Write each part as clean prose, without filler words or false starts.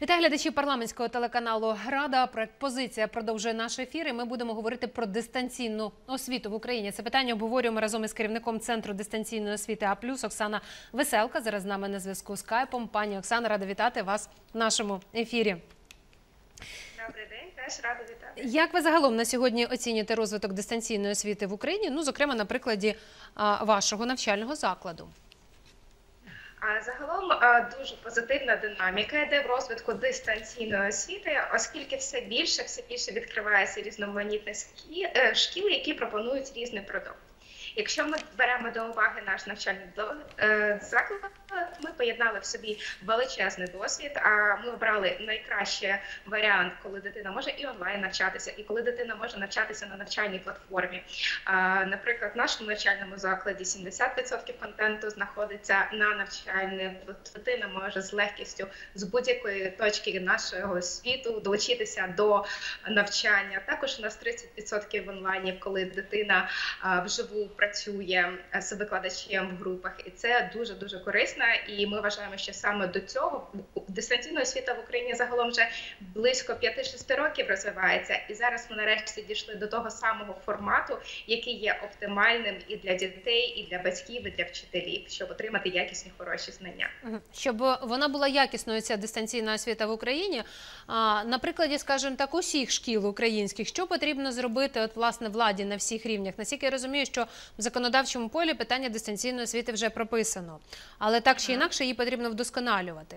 Вітаю глядачів парламентського телеканалу «Рада». Позиція продовжує наш ефір, і ми будемо говорити про дистанційну освіту в Україні. Це питання обговорюємо разом із керівником Центру дистанційної освіти А+, Оксана Веселка. Зараз з нами на зв'язку скайпом. Пані Оксана, рада вітати вас в нашому ефірі. Добрий день, теж рада вітати. Як ви загалом на сьогодні оцінюєте розвиток дистанційної освіти в Україні? Ну, зокрема, на прикладі вашого навчального закладу. Загалом дуже позитивна динаміка йде в розвитку дистанційної освіти, оскільки все більше відкривається різноманітних шкіл, які пропонують різний продукт. Якщо ми беремо до уваги наш навчальний заклад, ми поєднали в собі величезний досвід, а ми обрали найкращий варіант, коли дитина може і онлайн навчатися, і коли дитина може навчатися на навчальній платформі. Наприклад, в нашому навчальному закладі 70% контенту знаходиться на навчальній. Дитина може з легкістю з будь-якої точки нашого світу долучитися до навчання. Також у нас 30% в онлайні, коли дитина вживу працює з викладачем в групах, і це дуже корисно. І ми вважаємо, що саме до цього дистанційна освіта в Україні загалом вже близько 5-6 років розвивається. І зараз ми нарешті дійшли до того самого формату, який є оптимальним і для дітей, і для батьків, і для вчителів, щоб отримати якісні, хороші знання. Щоб вона була якісною, ця дистанційна освіта в Україні, на прикладі, скажімо так, усіх шкіл українських, що потрібно зробити от, власне, владі на всіх рівнях? Наскільки я розумію, що в законодавчому полі питання дистанційної освіти вже прописано, але так чи інакше її потрібно вдосконалювати.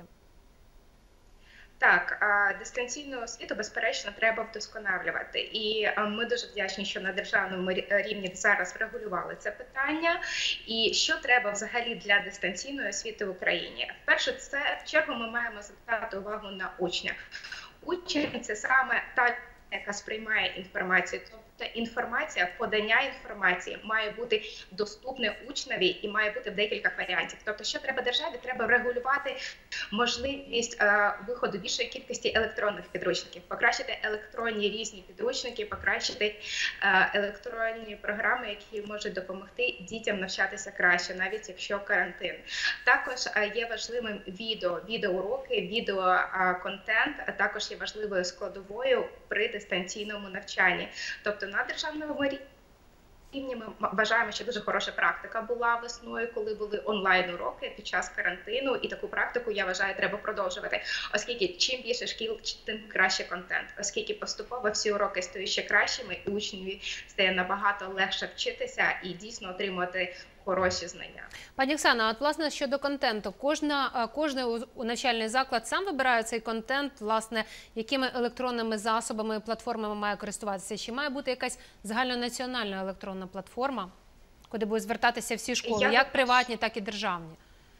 Так, дистанційну освіту, безперечно, треба вдосконалювати. І ми дуже вдячні, що на державному рівні зараз врегулювали це питання. І що треба взагалі для дистанційної освіти в Україні? В першу чергу ми маємо звертати увагу на учня. Учень – це саме та, яка сприймає інформацію. Тобто інформація, подання інформації має бути доступне учневі і має бути в декілька варіантів. Тобто, що треба державі? Треба регулювати можливість виходу більшої кількості електронних підручників, покращити електронні різні підручники, покращити електронні програми, які можуть допомогти дітям навчатися краще, навіть якщо карантин. Також є важливим відеоуроки, відеоконтент, а також є важливою складовою при дистанційному навчанні. Тобто на державному рівні ми вважаємо, що дуже хороша практика була весною, коли були онлайн-уроки під час карантину, і таку практику, я вважаю, треба продовжувати, оскільки чим більше шкіл, тим краще контент, оскільки поступово всі уроки стають ще кращими, і учневі стає набагато легше вчитися і дійсно отримувати хороші знання. Пані Оксана, от, власне, щодо контенту, кожний навчальний заклад сам вибирає цей контент, власне, якими електронними засобами, платформами має користуватися? Чи має бути якась загальнонаціональна електронна платформа, куди будуть звертатися всі школи, як приватні, так і державні?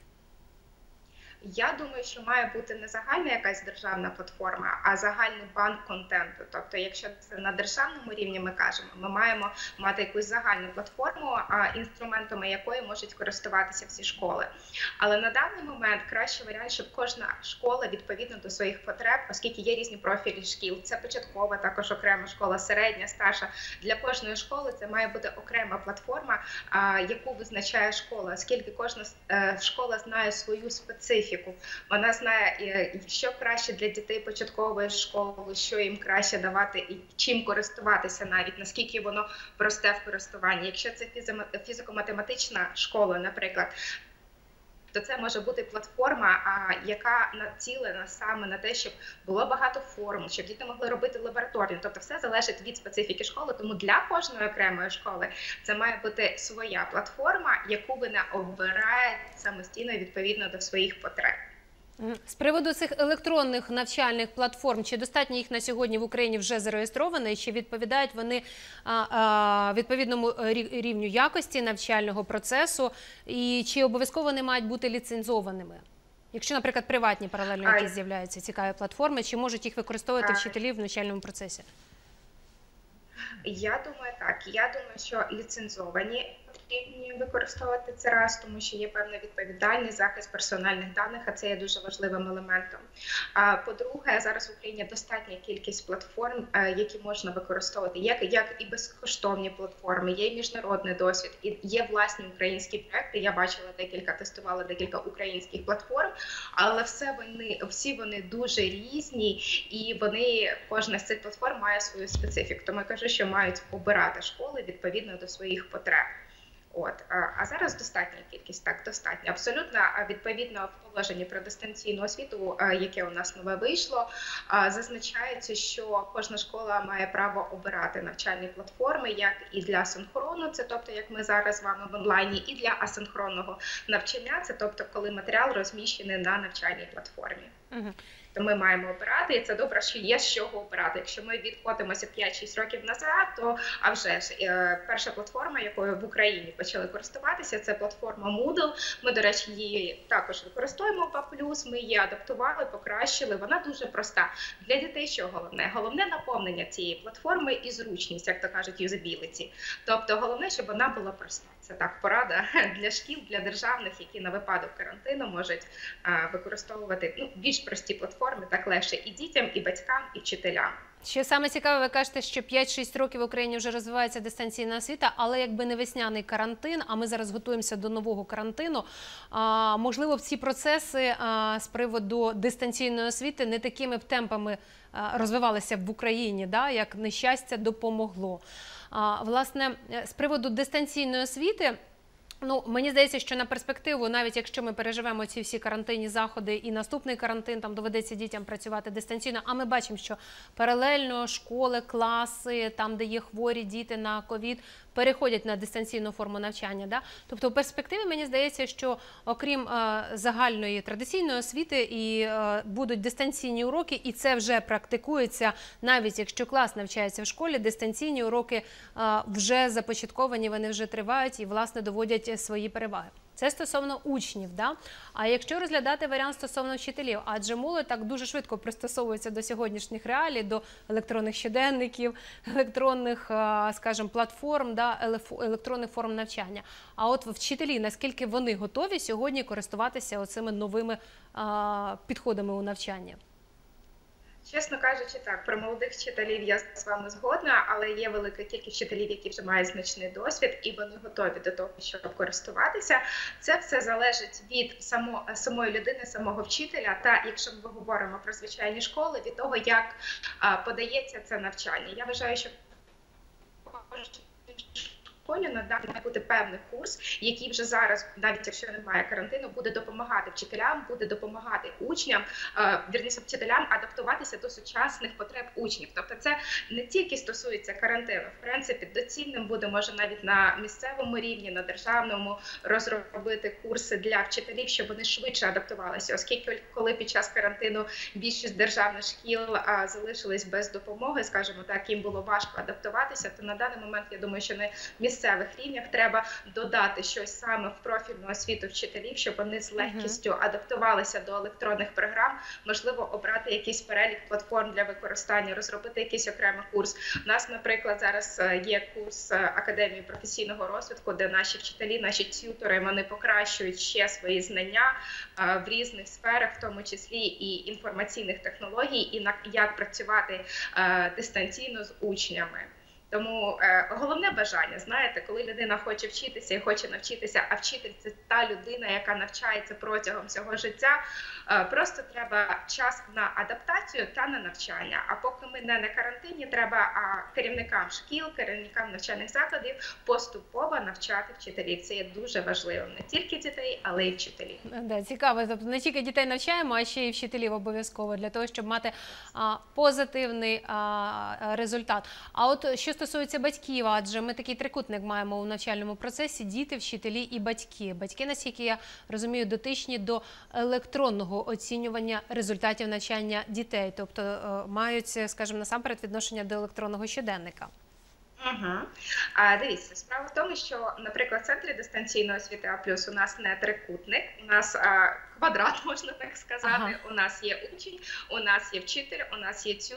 Я думаю, що має бути не загальна якась державна платформа, а загальний банк контенту. Тобто, якщо це на державному рівні ми кажемо, ми маємо мати якусь загальну платформу, інструментами якої можуть користуватися всі школи. Але на даний момент кращий варіант, щоб кожна школа відповідно до своїх потреб, оскільки є різні профілі шкіл, це початкова, також окрема школа, середня, старша. Для кожної школи це має бути окрема платформа, яку визначає школа, оскільки кожна школа знає свою специфіку. Вона знає, що краще для дітей початкової школи, що їм краще давати і чим користуватися навіть, наскільки воно просте в користуванні. Якщо це фізико-математична школа, наприклад, то це може бути платформа, яка націлена саме на те, щоб було багато формул, щоб діти могли робити лабораторні. Тобто все залежить від специфіки школи, тому для кожної окремої школи це має бути своя платформа, яку вона обирає самостійно відповідно до своїх потреб. З приводу цих електронних навчальних платформ, чи достатньо їх на сьогодні в Україні вже зареєстровано, і чи відповідають вони відповідному рівню якості навчального процесу, і чи обов'язково вони мають бути ліцензованими? Якщо, наприклад, приватні паралельно якісь з'являються цікаві платформи, чи можуть їх використовувати вчителі в навчальному процесі? Я думаю так. Я думаю, що ліцензовані потрібні використовувати це раз, тому що є певна відповідальність, захист персональних даних, а це є дуже важливим елементом. А по-друге, зараз в Україні достатня кількість платформ, які можна використовувати, як і безкоштовні платформи, є і міжнародний досвід, і є власні українські проекти. Я бачила тестувала декілька українських платформ, але всі вони дуже різні, і кожна з цих платформ має свою специфіку. Тому я кажу, що мають обирати школи відповідно до своїх потреб. А зараз достатня кількість, так, достатньо. Абсолютно, відповідно, в положенні про дистанційну освіту, яке у нас нове вийшло, зазначається, що кожна школа має право обирати навчальні платформи, як і для синхрону, це тобто, як ми зараз з вами в онлайні, і для асинхронного навчання, це тобто, коли матеріал розміщений на навчальній платформі. То ми маємо обирати, і це добре, що є з чого обирати. Якщо ми відходимося 5-6 років назад, то перша платформа, якою в Україні почали користуватися, це платформа Moodle. Ми, до речі, її також використовуємо в A+, ми її адаптували, покращили. Вона дуже проста. Для дітей що головне? Головне наповнення цієї платформи і зручність, як то кажуть, юзабіліті. Тобто головне, щоб вона була проста. Це так порада для шкіл, для державних, які на випадок карантину можуть використовувати більш прості платформи, так легше і дітям, і батькам, і вчителям. Що саме цікаве, ви кажете, що 5-6 років в Україні вже розвивається дистанційна освіта, але якби не весняний карантин, а ми зараз готуємося до нового карантину, можливо, ці процеси з приводу дистанційної освіти не такими б темпами розвивалися в Україні, як нещастя допомогло. Власне, з приводу дистанційної освіти, мені здається, що на перспективу, навіть якщо ми переживемо ці всі карантинні заходи і наступний карантин, там доведеться дітям працювати дистанційно, а ми бачимо, що паралельно школи, класи, там, де є хворі діти на ковід, переходять на дистанційну форму навчання. Тобто в перспективі, мені здається, що окрім загальної традиційної освіти і будуть дистанційні уроки, і це вже практикується, навіть якщо клас навчається в школі, дистанційні уроки вже започатковані, вони вже тривають і, власне, доводять свої переваги. Це стосовно учнів, А якщо розглядати варіант стосовно вчителів, адже молодь так дуже швидко пристосовується до сьогоднішніх реалій, до електронних щоденників, електронних, скажімо, платформ, електронних форм навчання. А от вчителі, наскільки вони готові сьогодні користуватися оцими новими підходами у навчанні? Чесно кажучи, так, про молодих вчителів я з вами згодна, але є велика кількість вчителів, які вже мають значний досвід, і вони готові до того, щоб користуватися. Це все залежить від самої людини, самого вчителя, та, якщо ми говоримо про звичайні школи, від того, як подається це навчання. Я вважаю, що має бути певний курс, який вже зараз, навіть якщо немає карантину, буде допомагати вчителям, буде допомагати учням, вчителям адаптуватися до сучасних потреб учнів. Тобто це не тільки стосується карантину. В принципі, доцільним буде, може, навіть на місцевому рівні, на державному розробити курси для вчителів, щоб вони швидше адаптувалися. Оскільки, коли під час карантину більшість державних шкіл залишились без допомоги, скажімо так, їм було важко адаптуватися, то на даний момент, я думаю, що не місцевих рівнях треба додати щось саме в профільну освіту вчителів, щоб вони з легкістю адаптувалися до електронних програм, можливо, обрати якийсь перелік платформ для використання, розробити якийсь окремий курс. У нас, наприклад, зараз є курс Академії професійного розвитку, де наші вчителі, наші т'ютори, вони покращують ще свої знання в різних сферах, в тому числі і інформаційних технологій, і як працювати дистанційно з учнями. Тому головне бажання, знаєте, коли людина хоче вчитися і хоче навчитися, а вчитель – це та людина, яка навчається протягом всього життя, просто треба час на адаптацію та на навчання. А поки ми не на карантині, треба керівникам шкіл, керівникам навчальних закладів поступово навчати вчителів. Це є дуже важливим. Не тільки дітей, але й вчителів. Да, цікаво. Тобто не тільки дітей навчаємо, а ще й вчителів обов'язково, для того, щоб мати позитивний результат. А от що стосується батьків, адже ми такий трикутник маємо у навчальному процесі – діти, вчителі і батьки. Батьки, наскільки я розумію, дотичні до електронного оцінювання результатів навчання дітей, тобто мають, скажімо, насамперед відношення до електронного щоденника. Дивіться, справа в тому, що, наприклад, в центрі дистанційної освіти А+, у нас не трикутник, у нас квадрат, можна так сказати, у нас є учень, у нас є вчитель, у нас є т'ютер,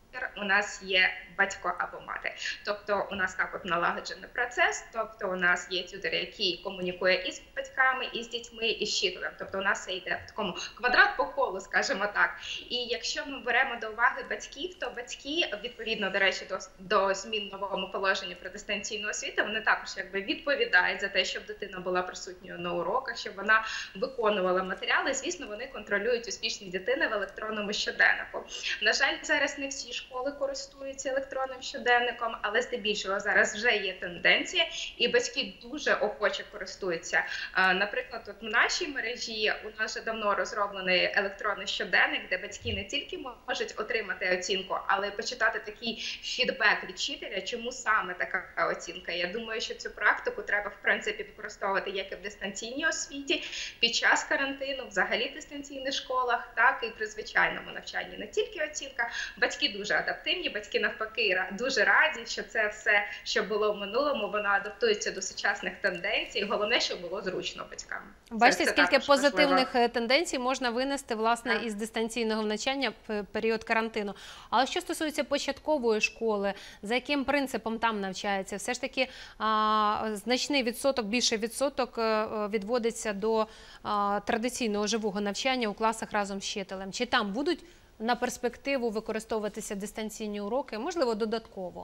у нас є батько або мати. Тобто у нас так от налагоджений процес, тобто у нас є тютер, який комунікує і з батьками, і з дітьми, і з вчителем. Тобто у нас це йде в такому квадрат по колу, скажімо так. І якщо ми беремо до уваги батьків, то батьки, відповідно, до речі, до змін в новому положенні про дистанційну освіту, вони також якби відповідають за те, щоб дитина була присутньою на уроках, щоб вона виконувала матеріали. Звісно, вони контролюють успішність дитини в електронному щоденнику. На жаль, зараз не всі школи користуються електронним щоденником, але здебільшого зараз вже є тенденція, і батьки дуже охоче користуються. Наприклад, от в нашій мережі у нас вже давно розроблений електронний щоденник, де батьки не тільки можуть отримати оцінку, але й почитати такий фідбек від вчителя, чому саме така оцінка. Я думаю, що цю практику треба, в принципі, використовувати як і в дистанційній освіті, під час карантину, взагалі в дистанційних школах, так і при звичайному навчанні. Не тільки оцінка. Батьки дуже адаптивні, батьки навпаки дуже раді, що це все, що було в минулому, воно адаптується до сучасних тенденцій. Головне, щоб було зручно батькам. Бачите, скільки позитивних тенденцій можна винести, власне, із дистанційного навчання в період карантину. Але що стосується початкової школи, за яким принципом там навчається? Все ж таки значний відсоток, більший відсоток відводиться до традиційного живого навчання у класах разом з вчителем. Чи там будуть на перспективу використовуватися дистанційні уроки, можливо, додатково?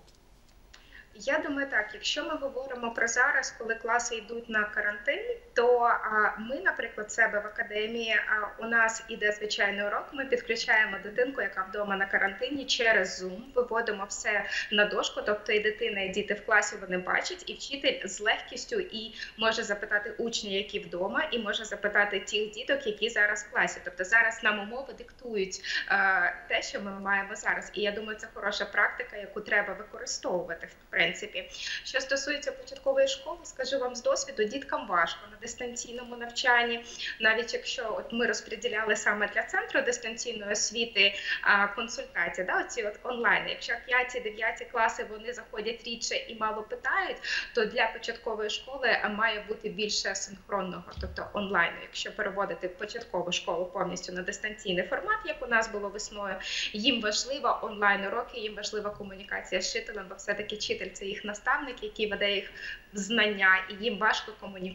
Я думаю, так, якщо ми говоримо про зараз, коли класи йдуть на карантин, то ми, наприклад, себе в академії, у нас іде звичайний урок, ми підключаємо дитинку, яка вдома на карантині, через Zoom, виводимо все на дошку, тобто і дитина, і діти в класі вони бачать, і вчитель з легкістю і може запитати учнів, які вдома, і може запитати тих діток, які зараз в класі. Тобто зараз нам умови диктують те, що ми маємо зараз. І я думаю, це хороша практика, яку треба використовувати, в принципі. Що стосується початкової школи, скажу вам з досвіду, діткам важко на дистанційному навчанні. Навіть якщо от ми розподіляли саме для центру дистанційної освіти консультації, оці от онлайн. Якщо 5-9 класи вони заходять рідше і мало питають, то для початкової школи має бути більше синхронного, тобто онлайну. Якщо переводити початкову школу повністю на дистанційний формат, як у нас було весною, їм важлива онлайн-уроки, їм важлива комунікація з вчителем, бо все-таки вчитель – це їх наставник, який веде їх в знання, і їм важко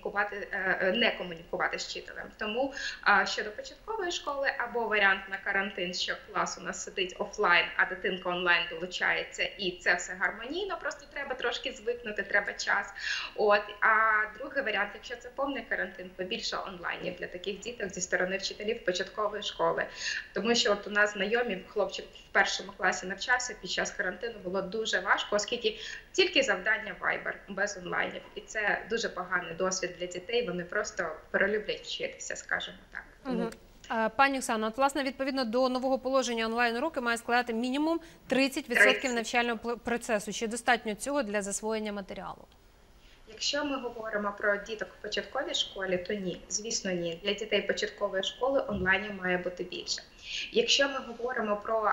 не комунікувати з вчителем. Тому щодо початкової школи, або варіант на карантин, що клас у нас сидить офлайн, а дитинка онлайн долучається, і це все гармонійно, просто треба трошки звикнути, треба час. А другий варіант, якщо це повний карантин, побільше онлайнів для таких діток зі сторони вчителів початкової школи. Тому що от у нас знайомі, хлопчик в першому класі навчався, під час карантину було дуже важко, оскільки тільки завдання Viber, без онлайнів. І це дуже поганий досвід для дітей, вони просто перелюблять вчитися, скажімо так. Угу. Пані Оксано, от, власне, відповідно до нового положення онлайн-уроки має складати мінімум 30% навчального процесу. Чи достатньо цього для засвоєння матеріалу? Якщо ми говоримо про діток в початковій школі, то ні, звісно, ні. Для дітей початкової школи онлайнів має бути більше. Якщо ми говоримо про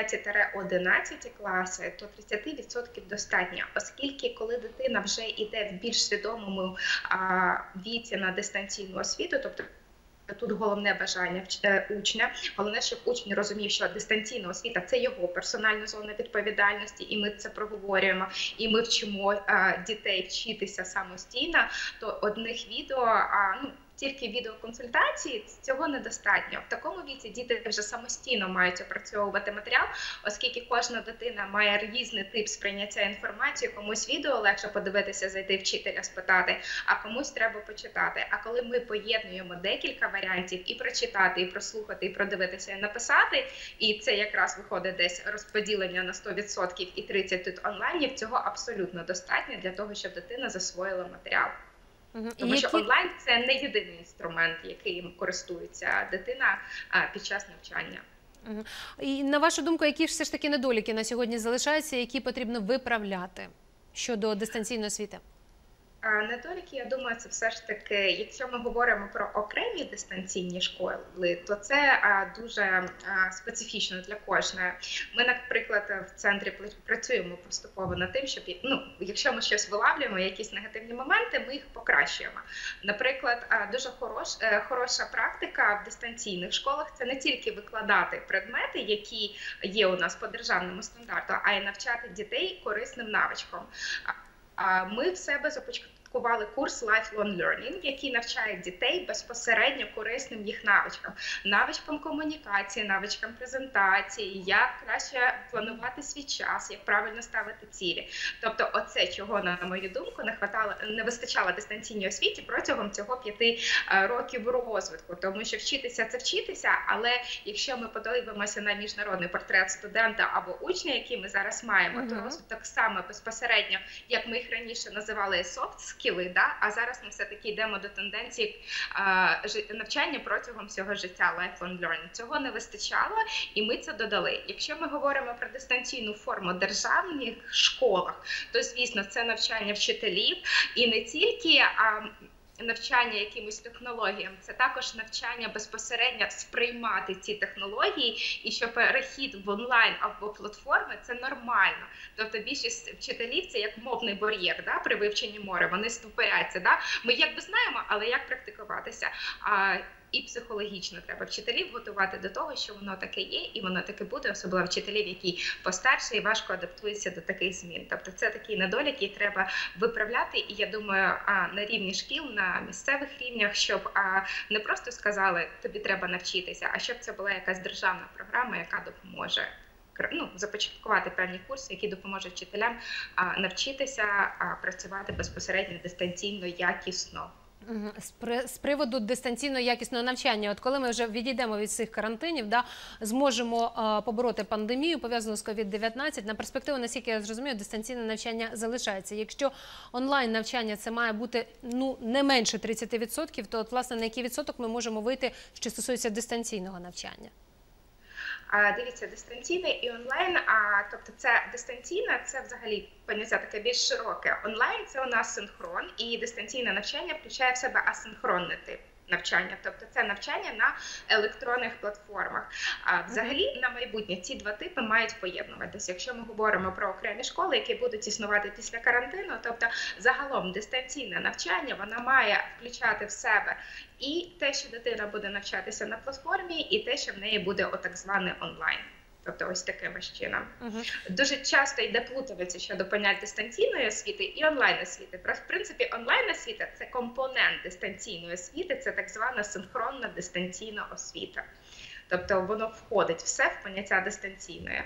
5-11 класи, то 30% достатньо, оскільки коли дитина вже йде в більш свідомому віці на дистанційну освіту, тобто тут головне бажання учня, головне, щоб учень розумів, що дистанційна освіта – це його персональна зона відповідальності, і ми це проговорюємо, і ми вчимо дітей вчитися самостійно, то одних відео, тільки відеоконсультації, цього недостатньо. В такому віці діти вже самостійно мають опрацьовувати матеріал, оскільки кожна дитина має різний тип сприйняття інформації, комусь відео легше подивитися, зайти вчителя, спитати, а комусь треба почитати. А коли ми поєднуємо декілька варіантів і прочитати, і прослухати, і продивитися, і написати, і це якраз виходить десь розподілення на 100% і 30% тут онлайнів, цього абсолютно достатньо для того, щоб дитина засвоїла матеріал. Тому що онлайн – це не єдиний інструмент, яким користується дитина під час навчання. І на вашу думку, які ж все ж таки недоліки на сьогодні залишаються, які потрібно виправляти щодо дистанційної освіти? Недоліки, я думаю, це все ж таки, якщо ми говоримо про окремі дистанційні школи, то це дуже специфічно для кожної. Ми, наприклад, в центрі працюємо поступово над тим, щоб, якщо ми щось вилавлюємо, якісь негативні моменти, ми їх покращуємо. Наприклад, дуже хороша практика в дистанційних школах – це не тільки викладати предмети, які є у нас по державному стандарту, а й навчати дітей корисним навичкам. Ми в себе започаткували курс Lifelong Learning, який навчає дітей безпосередньо корисним їх навичкам. Навичкам комунікації, навичкам презентації, як краще планувати свій час, як правильно ставити цілі. Тобто оце, чого, на мою думку, не вистачало дистанційній освіті протягом цього 5 років розвитку. Тому що вчитися – це вчитися, але якщо ми подивимося на міжнародний портрет студента або учня, який ми зараз маємо, то розвиток саме безпосередньо, як ми їх раніше називали soft skills, а зараз ми все-таки йдемо до тенденції навчання протягом всього життя, lifelong learning. Цього не вистачало, і ми це додали. Якщо ми говоримо про дистанційну форму в державних школах, то, звісно, це навчання вчителів, і не тільки навчання якимось технологіям, це також навчання безпосередньо сприймати ці технології, і що перехід в онлайн або платформи – це нормально. Тобто більшість вчителів – це як мовний бар'єр при вивченні мови, вони ступоряться. Ми якби знаємо, але як практикуватися? І психологічно треба вчителів готувати до того, що воно таке є, і воно таке буде, особливо вчителів, які постарше і важко адаптуються до таких змін. Тобто це такий недолік, який треба виправляти, і я думаю, на рівні шкіл, на місцевих рівнях, щоб не просто сказали, тобі треба навчитися, а щоб це була якась державна програма, яка допоможе започаткувати певні курси, які допоможуть вчителям навчитися працювати безпосередньо дистанційно, якісно. З приводу дистанційного якісного навчання, от коли ми вже відійдемо від цих карантинів, зможемо побороти пандемію, пов'язану з COVID-19, на перспективу, наскільки я зрозумію, дистанційне навчання залишається. Якщо онлайн навчання це має бути не менше 30%, то от, власне, на який відсоток ми можемо вийти, що стосується дистанційного навчання? Дивіться, дистанційне і онлайн, тобто це дистанційне, це взагалі поняття таке більш широке. Онлайн – це у нас синхрон, і дистанційне навчання включає в себе асинхронний тип навчання, тобто це навчання на електронних платформах. Взагалі, на майбутнє ці два типи мають поєднуватися. Якщо ми говоримо про окремі школи, які будуть існувати після карантину, тобто загалом дистанційне навчання, вона має включати в себе і те, що дитина буде навчатися на платформі, і те, що в неї буде так званий онлайн. Тобто ось таким чином. Дуже часто йде плутавиця щодо понять дистанційної освіти і онлайн-освіти. В принципі, онлайн-освіта – це компонент дистанційної освіти, це так звана синхронна дистанційна освіта. Тобто воно входить все в поняття дистанційної.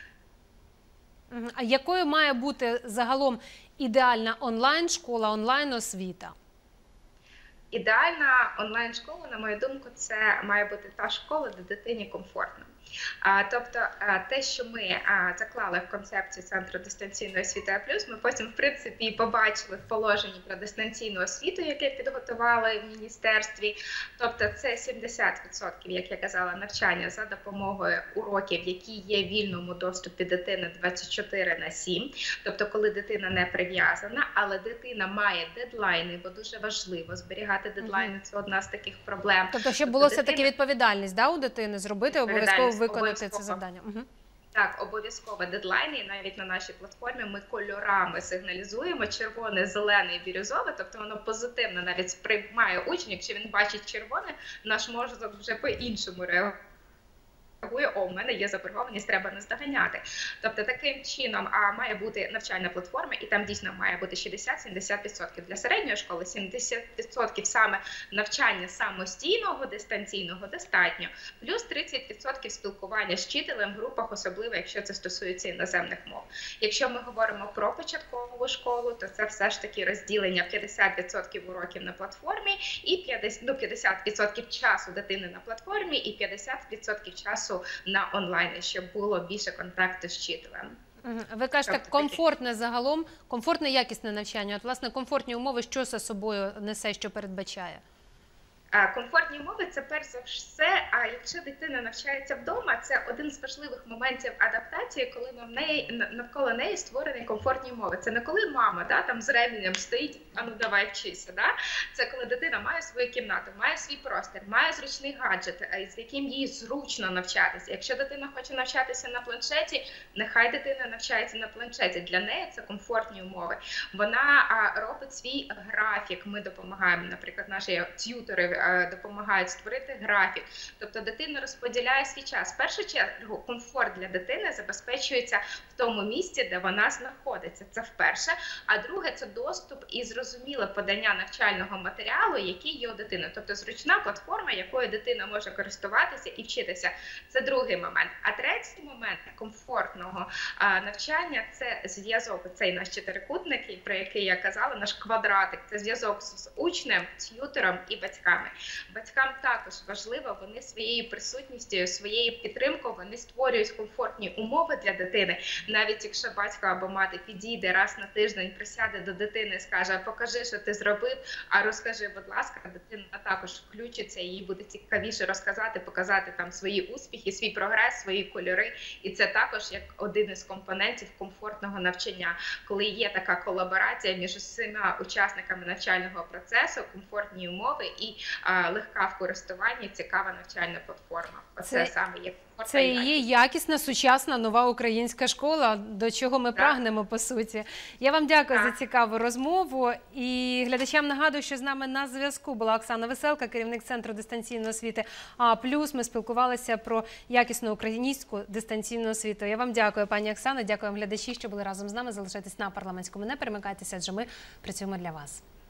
А якою має бути загалом ідеальна онлайн-школа, онлайн-освіта? Ідеальна онлайн-школа, на мою думку, це має бути та школа, де дитині комфортно. Тобто те, що ми заклали в концепцію Центру дистанційної освіти А+, ми потім, в принципі, побачили в положенні про дистанційну освіту, яке підготували в міністерстві. Тобто це 70%, як я казала, навчання за допомогою уроків, які є в вільному доступі дитини 24/7. Тобто коли дитина не прив'язана, але дитина має дедлайни, бо дуже важливо зберігати дедлайни, це одна з таких проблем. Тобто, щоб було все-таки відповідальність у дитини, зробити обов'язково виконати це завдання. Так, обов'язково дедлайни, і навіть на нашій платформі ми кольорами сигналізуємо: червоне, зелене і бірюзове, тобто воно позитивно навіть сприймає учень, якщо він бачить червоне, наш мозок вже по-іншому реагує. У мене є заборгованість, треба наздоганяти. Тобто таким чином має бути навчальна платформа, і там дійсно має бути 60-70%. Для середньої школи 70% саме навчання самостійного, дистанційного достатньо, плюс 30% спілкування з вчителем в групах, особливо якщо це стосується іноземних мов. Якщо ми говоримо про початкову школу, то це все ж таки розділення 50% уроків на платформі і 50% часу дитини на платформі і 50% часу на онлайні, щоб було більше контакту з вчителем. Ви кажете, комфортне загалом, комфортне якісне навчання. От, власне, комфортні умови, що за собою несе, що передбачає? Комфортні умови – це перш за все, а якщо дитина навчається вдома, це один з важливих моментів адаптації, коли навколо неї створені комфортні умови. Це не коли мама там з ременем стоїть, а ну давай вчися. Це коли дитина має свою кімнату, має свій простір, має зручний гаджет, з яким їй зручно навчатися. Якщо дитина хоче навчатися на планшеті, нехай дитина навчається на планшеті. Для неї це комфортні умови. Вона робить свій графік. Ми допомагаємо, наприклад, наші т'ютери допомагають створити графік. Тобто дитина розподіляє свій час. В першу чергу комфорт для дитини забезпечується в тому місці, де вона знаходиться. Це вперше. А друге – це доступ і зрозуміле подання навчального матеріалу, який є у дитини. Тобто зручна платформа, якою дитина може користуватися і вчитися. Це другий момент. А третій момент комфортного навчання – це зв'язок. Цей наш чотирикутник, про який я казала, наш квадратик. Це зв'язок з учнем, т'ютером і батьками. Батькам також важливо, вони своєю присутністю, своєю підтримкою, вони створюють комфортні умови для дитини. Навіть якщо батько або мати підійде раз на тиждень, присяде до дитини і скаже: покажи, що ти зробив, а розкажи, будь ласка, дитина також включиться, і їй буде цікавіше розказати, показати там свої успіхи, свій прогрес, свої кольори. І це також як один із компонентів комфортного навчання, коли є така колаборація між усіма учасниками навчального процесу, комфортні умови і легка в користуванні, цікава навчальна платформа. Оце саме є комфортна це і є якісна, сучасна, нова українська школа, до чого ми прагнемо, по суті. Я вам дякую за цікаву розмову. І глядачам нагадую, що з нами на зв'язку була Оксана Веселка, керівник Центру дистанційної освіти А+. Ми спілкувалися про якісну українську дистанційну освіту. Я вам дякую, пані Оксано, дякую вам, глядачі, що були разом з нами. Залишайтесь на парламентському, не перемикайтеся, адже ми працюємо для вас.